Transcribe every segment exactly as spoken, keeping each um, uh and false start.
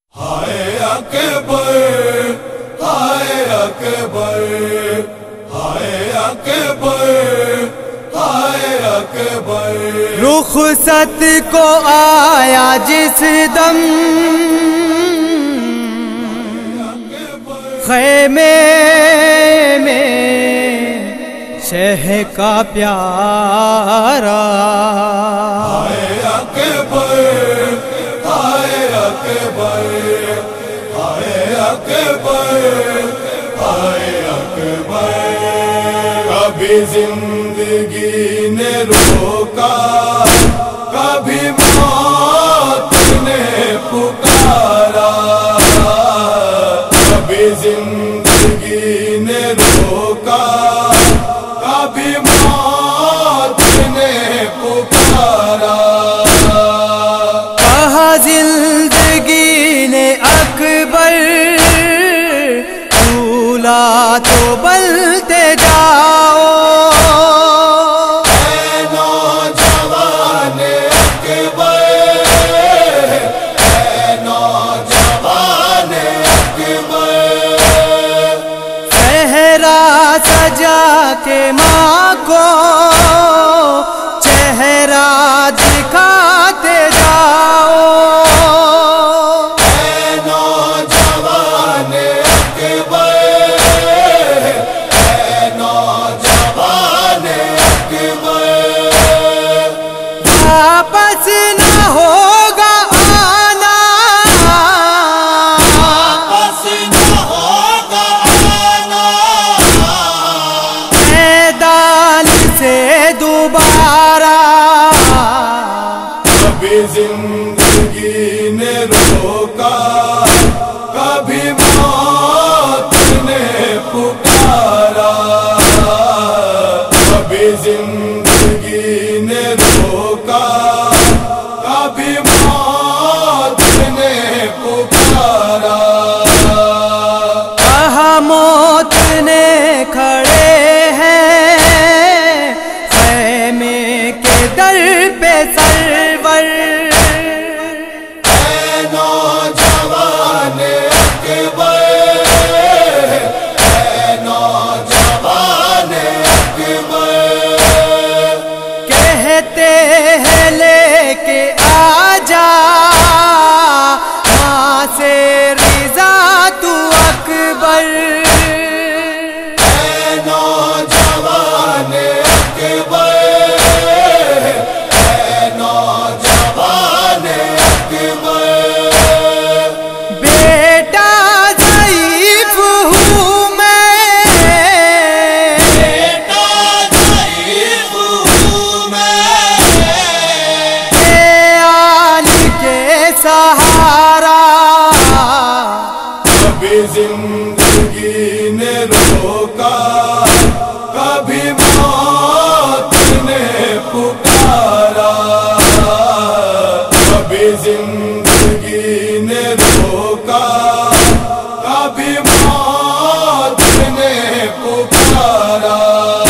ہائے اکبر ہائے اکبر ہائے اکبر ہائے اکبر، رخصت کو آیا جس دم خیمے میں شہ کا پیارا، ہائے اکبر ہائے اکبر ہائے اکبر ہائے اکبر، کبھی زندگی نے روکا کبھی موت نے پکارا، کبھی زندگی نے روکا کبھی موت نے پکارا، کہا زندگی نے اکبر بھولا تو بلتے جاؤ، اے نوجوان اکبر اے نوجوان اکبر، صحرا سجا کے ماں کو چہرہ دکھاتے جاؤ، اے نوجوان اکبر اے نوجوان اکبر، واپس نہ ہوگا آنا، واپس نہ ہوگا آنا، میدان سے دوبارہ، کبھی زندگی نے روکا کبھی موت نے پکارا، کبھی زندگی نے روکا کبھی موت نے پکارا، کہاں موت نے کھڑے ہیں خیمے کے در پہ سرور، اے نوجوان اکبر اے نوجوان اکبر، کہتے ہیں لے کے آجا ماں سے رضا تو اکبر، اے نوجوان اکبر اے نوجوان اکبر، بیٹا ضعیف ہوں میں، بیٹا ضعیف ہوں میں، اے آل کے سہارا، کبھی زندگی نے روکا کبھی موت نے پکارا، کبھی زندگی نے روکا کبھی موت نے پکارا،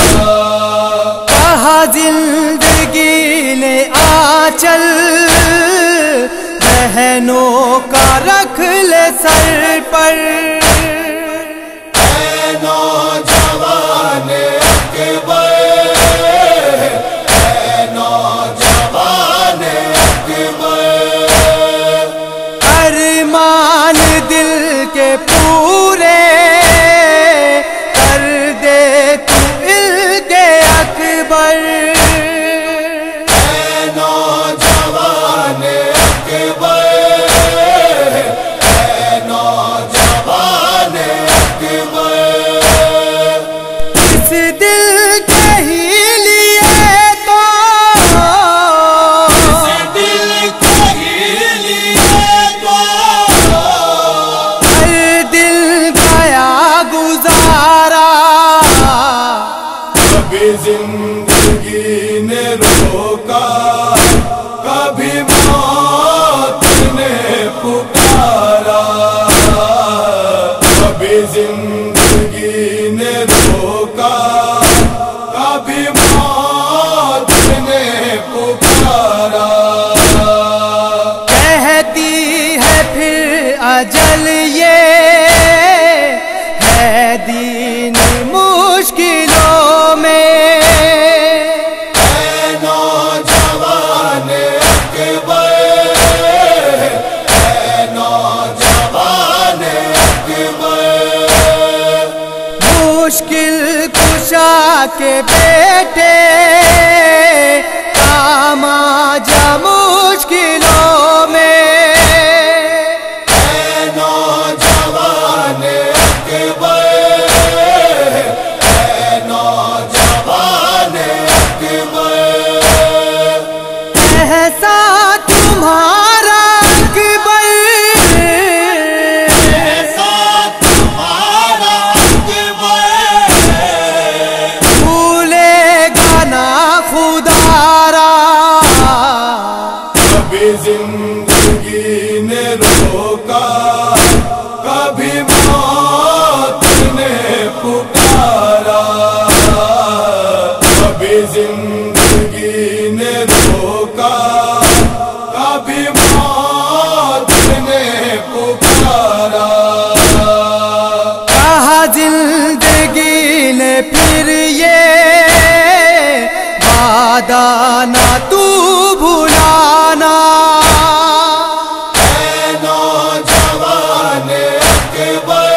کہا زندگی نے آنچل بہنوں کا رکھ لے سر پر، اے نوجوان اکبر اے نوجوان اکبر، ارمان دل کے پورے کر دے تو علم کے اکبر، اے نوجوان اکبر اے نوجوان اکبر، اس دل کے ہی لیے تو اس دل کے لیے تو ہر دل اجل یہ ہے دین مشکلوں میں، اے نوجوان اکبر، اے نوجوان اکبر، مشکل کشا کے بیٹے کام آ جا مشکلوں میں، اے نوجوان اکبر، اے نوجوان اکبر، ایسا تمہارا اکبر ایسا تمہارا اکبر بھولے گا نہ خدا را، کبھی زندگی نے روکا، کبھی موت نے پکارا، کبھی زندگی نے روکا، کبھی موت نے پکارا، کہا زندگی نے پھر یہ وعدہ نہ تو بھلانا، اے نوجوان اکبر،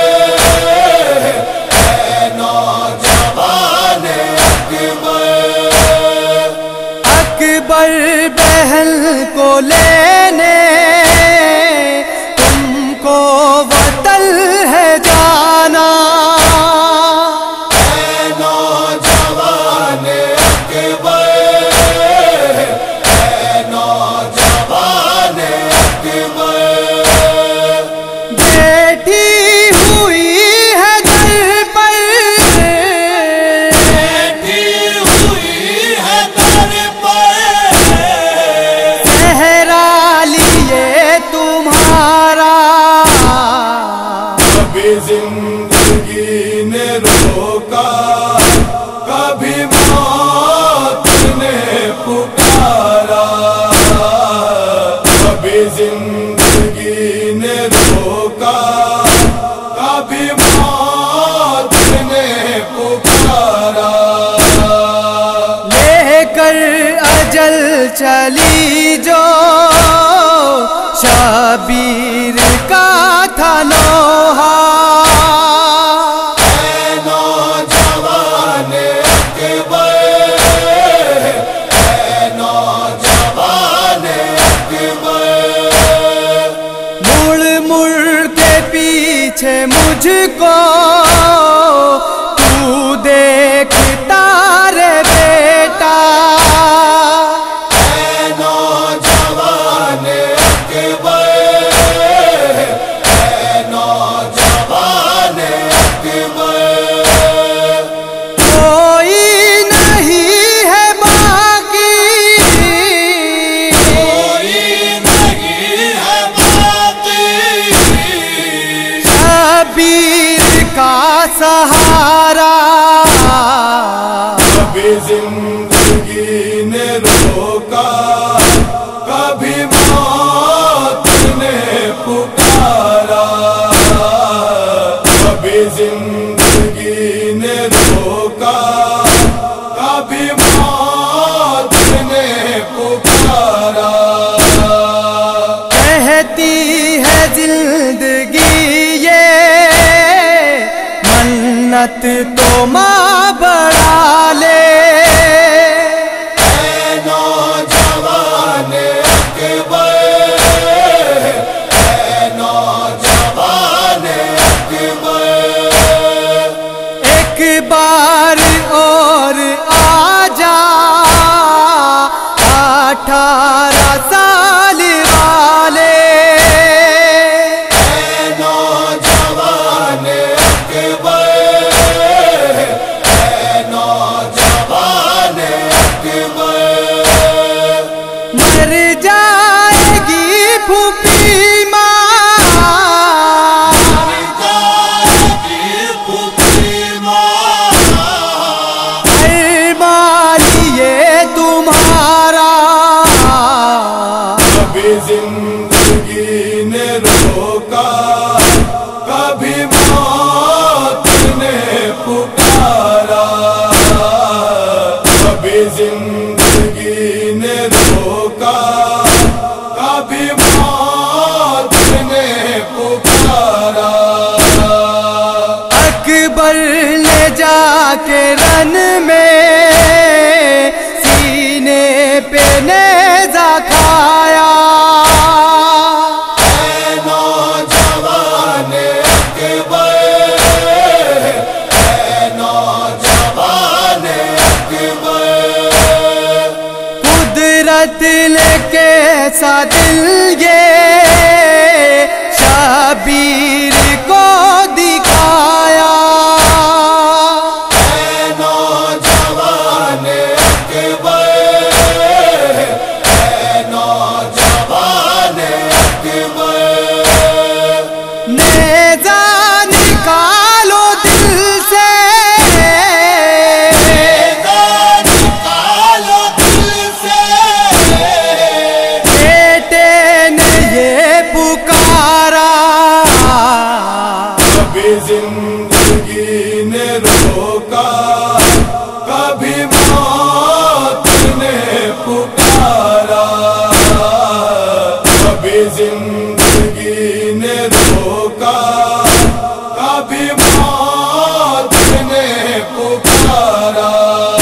اے نوجوان اکبر، اکبر بہن کو لینے تم کو وطن ہے جانا، اے نوجوان اکبر، اے نوجوان اکبر، بیٹھی ہوئی ہے گھر پر بیٹھی ہوئی ہے در پر، صحرا لیے تمہارا، کبھی زندگی نے روکا، کبھی موت نے پکارا، کبھی زندگی نے روکا، کبھی موت نے پکارا، لے کر اجل چلی جو شبیر کا تھا نوحہ، اے نوجوان اکبر، اے نوجوان اکبر، مڑ مڑ کے پیچھے مجھ کو تو دیکھتا رے بیٹا، اے نوجوان اکبر، اے نوجوان اکبر، کوئی نہیں ہے باقی، کوئی نہیں ہے باقی، شبیر کا سہارا، کبھی زندگی نے روکا، کبھی موت نے پکارا، کبھی زندگی نے روکا، کبھی موت نے پکارا، کہتی ہے زندگی یہ منت تو ماں بڑھا لے، اے نوجوان اکبر، اے نوجوان اکبر، ایک بار اور آ جا اٹھارہ سال والے، اے نوجوان اکبر، روکا کبھی موت نے پکارا کبھی زندگی نے روکا کبھی موت نے پکارا اکبر نے جا کے رن میں سینے پہ نیزہ کھایا اے نوجوان اکبر اے نوجوان اکبر قدرت نے کیسا دل یہ شبیر کو دکھایا اے نوجوان اکبر اے نوجوان اکبر نیزہ نکالو دل سے نکالو دل سے بیٹے نے یہ پکارا کبھی زندگی نے روکا کبھی موت نے پکارا کبھی زندگی نے روکا کبھی موت نے پکارا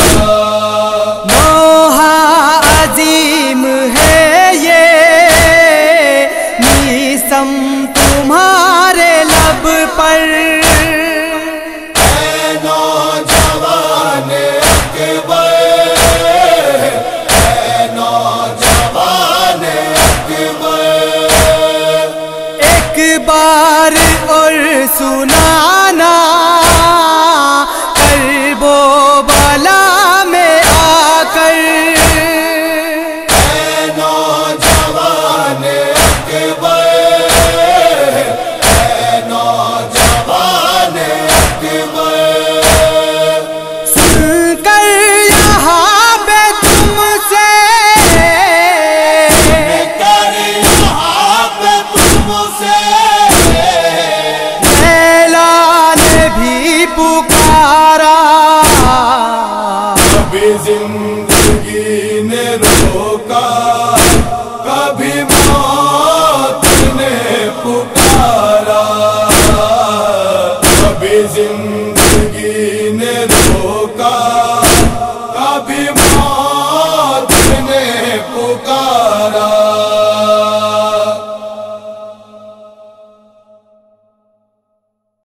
نوحہ عظیم ہے یہ نیسم تمہارے لب پر اے نوجوان اکبر اے نوجوان اکبر ایک بار اور سنانا کرب و بلا میں آ کر اے نوجوان اکبر اے نوجوان اکبر سن کر یہاں پہ تم سے کر یہاں پہ تم سے